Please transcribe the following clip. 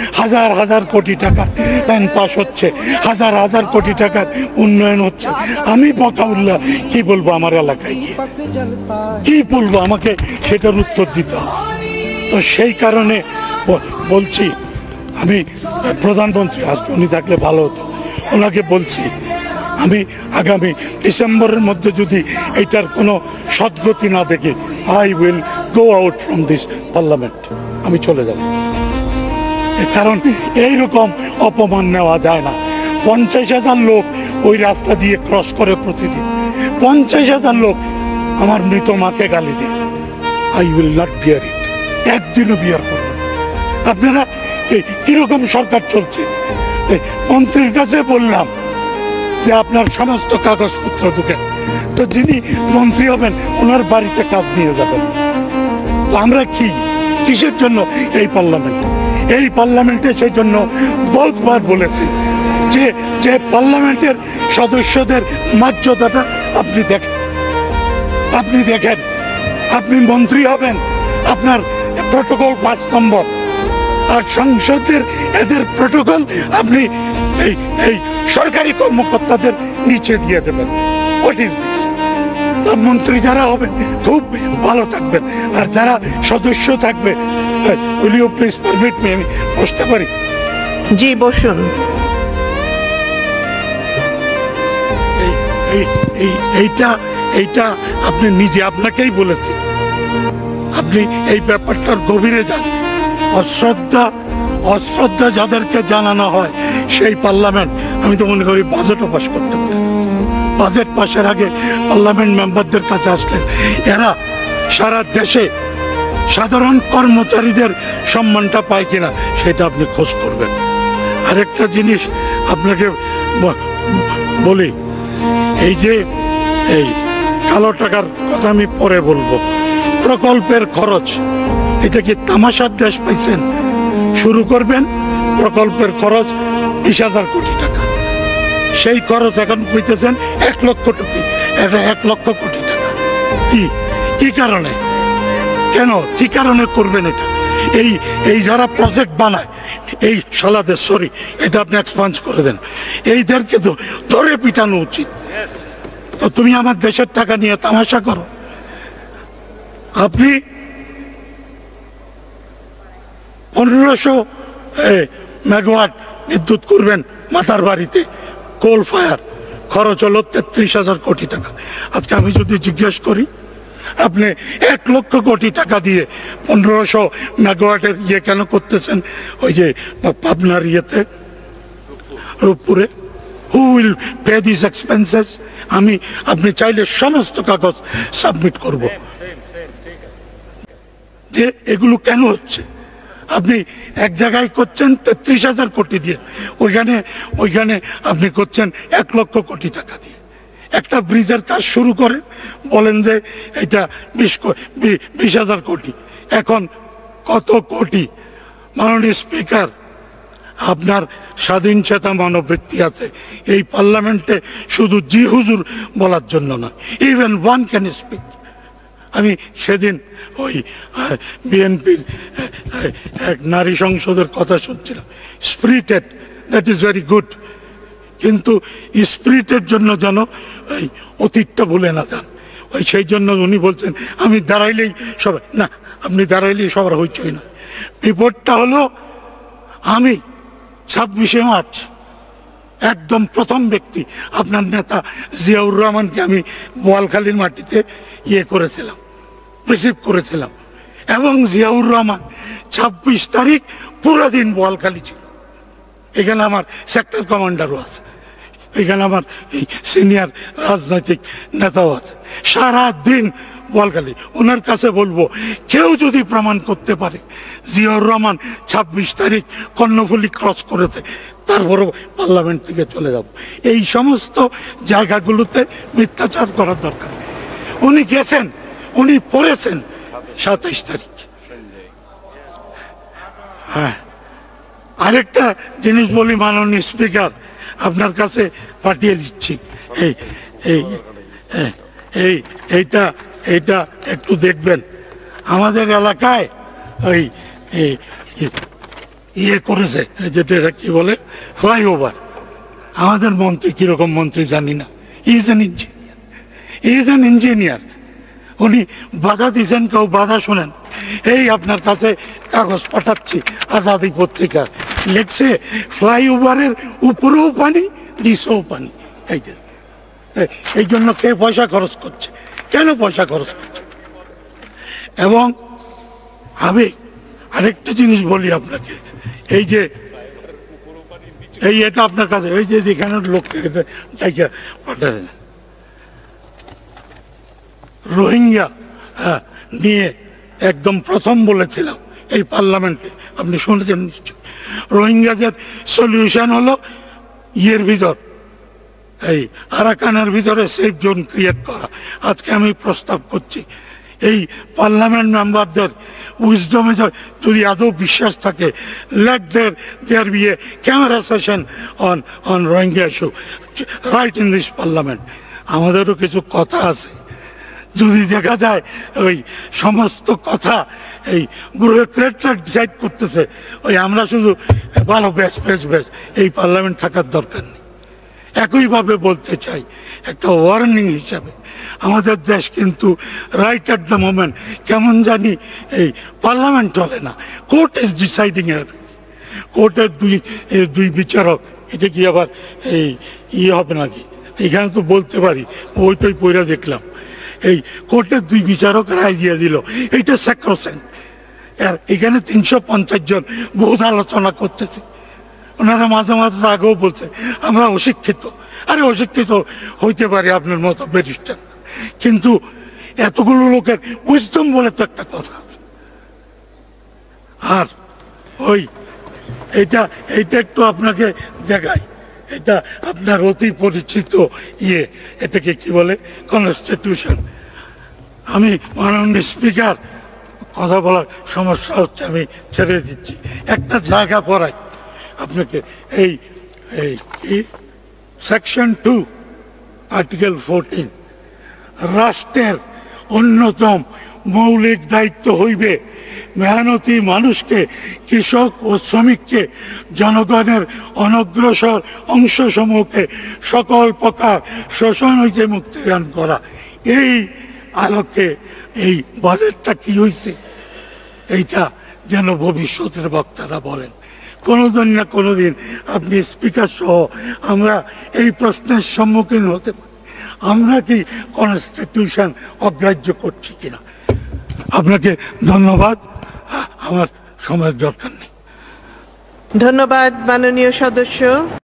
হাজার হাজার কোটি টাকা প্ল্যান পাস হচ্ছে, হাজার হাজার কোটি টাকার উন্নয়ন হচ্ছে। আমি বকাউল্লাহ কি বলবো আমার এলাকায় গিয়ে, কি বলবো? আমাকে সেটার উত্তর দিতে হবে। তো সেই কারণে বলছি, আমি প্রধানমন্ত্রী আজকে উনি থাকলে ভালো হতো, ওনাকে বলছি আমি আগামী ডিসেম্বরের মধ্যে যদি এটার কোনো সদ্গতি না দেখি, I will go out from this parliament, আমি চলে যাব। কারণ এইরকম অপমান নেওয়া যায় না। 50,000 লোক ওই রাস্তা দিয়ে ক্রস করে প্রতিদিন, 50,000 লোক আমার মৃত মাকে গালি দেয়। I will not bear it, একদিনও বিয়ার করব। আপনারা কিরকম সরকার চলছে? মন্ত্রীর কাছে বললাম যে আপনার সমস্ত কাগজপত্র ঢুকেন, তো যিনি মন্ত্রী হবেন ওনার বাড়িতে কাজ নিয়ে যাবেন। তো আমরা কিসের জন্য এই পার্লামেন্ট? এই পার্লামেন্টে সেই জন্য বহুতবার বলেছি যে পার্লামেন্টের সদস্যদের মর্যাদাটা আপনি দেখেন। আপনি মন্ত্রী হবেন, আপনার প্রটোকল 5 নম্বর, আর সংসদের এদের প্রটোকল আপনি এই সরকারি কর্মকর্তাদের নিচে দিয়ে দেবেন। What is this? তো মন্ত্রী যারা হবেন খুব ভালো থাকবেন, আর যারা সদস্য থাকবে, will you please permit me, আমি বসতে পারি? জি বসুন। এইটা আপনি নিজে আপনাকেই বলেছি, আপনি এই ব্যাপারটার গভীরে যান। অশ্রদ্ধা যাদেরকে জানানো হয় সেই পার্লামেন্ট, আমি তো মনে করি বাজেটও পাস করতে পারে। বাজেট পাশের আগে পার্লামেন্ট মেম্বারদের কাছে আসলেন, এরা সারা দেশে সাধারণ কর্মচারীদের সম্মানটা পায় কিনা সেটা আপনি খোঁজ করবেন। আরেকটা জিনিস আপনাকে বলি, এই যে এই কালো টাকার কথা আমি পরে বলবো, প্রকল্পের খরচ, এটা কি তামাশার দেশ পাইছেন? শুরু করবেন, প্রকল্পের খরচ 20,000 কোটি টাকা, সেই খরচ এখন কইতেছেন 1 লক্ষ কোটি, 1 লক্ষ কোটি টাকা। কি কারণে? কেন, কি কারণে করবেন এটা? এই যারা প্রজেক্ট বানায় এই শালাদের, সরি এটা আপনি এক্সপান্স করে দেন, এইদেরকে তো ধরে পিটানো উচিত। তো তুমি আমার দেশের টাকা নিয়ে তামাশা করো। আপনি 1500 মেগাওয়াট বিদ্যুৎ করবেন মাতার বাড়িতে, কোল ফায়ার, খরচ হলো 33,000 কোটি টাকা। আজকে আমি যদি জিজ্ঞেস করি আপনি 1 লক্ষ কোটি টাকা দিয়ে 1500 মেগাওয়াটের ইয়ে কেন করতেছেন ওই যে পাবনার ইয়েতে, রূপপুরে, who will pay this expenses? আপনি চাইলে সমস্ত কাগজ সাবমিট করব যে এগুলো কেন হচ্ছে। আপনি এক জায়গায় করছেন 33,000 কোটি দিয়ে, ওইখানে আপনি করছেন 1 লক্ষ কোটি টাকা দিয়ে। একটা ব্রিজের কাজ শুরু করেন, বলেন যে এটা 20,000 কোটি, এখন কত কোটি? মাননীয় স্পিকার, আপনার স্বাধীন চেতা মনোবৃত্তি আছে, এই পার্লামেন্টে শুধু জি হুজুর বলার জন্য না, ইভেন ওয়ান ক্যান স্পিক। আমি সেদিন ওই বিএনপির এক নারী সংসদের কথা শুনছিলাম, spirited, that is very good, কিন্তু স্পিরিটের জন্য যেন ওই অতীতটা ভুলে না যান। সেই জন্য উনি বলছেন আমি দাঁড়াইলেই সবাই, না, আপনি দাঁড়াইলেই সবার হইচই না। বিপদটা হলো আমি 26শে মার্চ একদম প্রথম ব্যক্তি আপনার নেতা জিয়াউর রহমানকে আমি বোয়ালখালীর মাটিতে করেছিলাম, রিসিভ করেছিলাম, এবং জিয়াউর রহমান 26 তারিখ পুরো দিন বোয়ালখালী ছিল। এখানে আমার সেক্টর কমান্ডারও আছে, এখানে আমার এই সিনিয়র রাজনৈতিক নেতাও আছে, সারা দিন বোয়ালখালী। ওনার কাছে বলবো, কেউ যদি প্রমাণ করতে পারে জিয়াউর রহমান 26 তারিখ কর্ণফুলী ক্রস করেছে, তারপরও পার্লামেন্ট থেকে চলে যাব। এই সমস্ত জায়গাগুলোতে মিথ্যাচার করার দরকার। উনি গেছেন, উনি পড়েছেন 27 তারিখ। হ্যাঁ, আরেকটা জিনিস বলি মাননীয় স্পিকার, আপনার কাছে পাঠিয়ে দিচ্ছি, এইটা একটু দেখবেন। আমাদের এলাকায় ওই ইয়ে করেছে, যেটা এটা কি বলে, ফ্লাইওভার। আমাদের মন্ত্রী কিরকম মন্ত্রী জানি না, ইজ অ্যান ইঞ্জিনিয়ার। উনি বাধা দিয়েছেন, কেউ বাধা শোনেন, এই আপনার কাছে কাগজ পাঠাচ্ছি আজাদি পত্রিকা, লেখছে ফ্লাইওভারের উপরেও পানি, নিচেও পানি। এই জন্য কে পয়সা খরচ করছে, কেন পয়সা খরচ করছে? এবং আমি আরেকটা জিনিস বলি আপনাকে, এই যে এটা আপনার কাছে, এই যে যেখানে লোককে পাঠায় রোহিঙ্গা নিয়ে একদম প্রথম বলেছিলাম এই পার্লামেন্টে, আপনি শুনেছেন নিশ্চয়। রোহিঙ্গাদের সলিউশন হলো ইয়ের ভিতর, এই আরাকানের ভিতরে সেফ জোন ক্রিয়েট করা। আজকে আমি প্রস্তাব করছি এই পার্লামেন্ট মেম্বারদের উইজডমে যদি আদৌ বিশ্বাস থাকে, let there be a camera session on Rohingya issue right in this parliament. আমাদেরও কিছু কথা আছে, যদি দেখা যায় ওই সমস্ত কথা এই ব্যুরোক্রেটরা ডিসাইড করতেছে, ওই আমরা শুধু ভালো বেশ এই পার্লামেন্ট থাকার দরকার নেই। একইভাবে বলতে চাই একটা ওয়ার্নিং হিসাবে, আমাদের দেশ কিন্তু রাইট অ্যাট দ্য মোমেন্ট কেমন জানি এই পার্লামেন্ট চলে না, কোর্ট ইজ ডিসাইডিং এভরিথিং। কোর্টের দুই বিচারক, এটা কি আবার এই ইয়ে হবে নাকি? এখানে তো বলতে পারি, ওইটাই পড়া দেখলাম, এই কোর্টের দুই বিচারক রায় দিয়ে দিল, এইটা স্যাক্রোসেন্ট। এখানে 350 জন বহুত আলোচনা করতেছে, ওনারা মাঝে মাঝে আগেও বলছে আমরা অশিক্ষিত। আরে অশিক্ষিত হইতে পারে আপনার মতো ব্যারিস্টার, কিন্তু এতগুলো লোকের উইজডম বলে তো একটা কথা আছে। আর ওই এইটা একটু আপনাকে দেখাই, এটা আপনার অতি পরিচিত ইয়ে, এটাকে কি বলে, কনস্টিটিউশন। আমি মাননীয় স্পিকার, কথা বলার সমস্যা হচ্ছে, আমি ছেড়ে দিচ্ছি, একটা জায়গা পড়াই আপনাকে। এই সেকশন 2 আর্টিকেল 14, রাষ্ট্রের অন্যতম মৌলিক দায়িত্ব হইবে মেহনতি মানুষকে, কৃষক ও শ্রমিককে, জনগণের অনগ্রসর অংশসমূহকে সকল প্রকার শোষণ হইতে মুক্তিদান করা। এই আলোকে এই বাজেটটা কি হয়েছে, এইটা যেন ভবিষ্যতের বক্তারা বলেন। কোনোদিন না কোনোদিন আপনি স্পিকার সহ আমরা এই প্রশ্নের সম্মুখীন হতে পারি, আমরা কি কনস্টিটিউশন অগ্রাহ্য করছি কিনা। আপনাকে ধন্যবাদ, আমার সময়ের দরকার নেই। ধন্যবাদ মাননীয় সদস্য।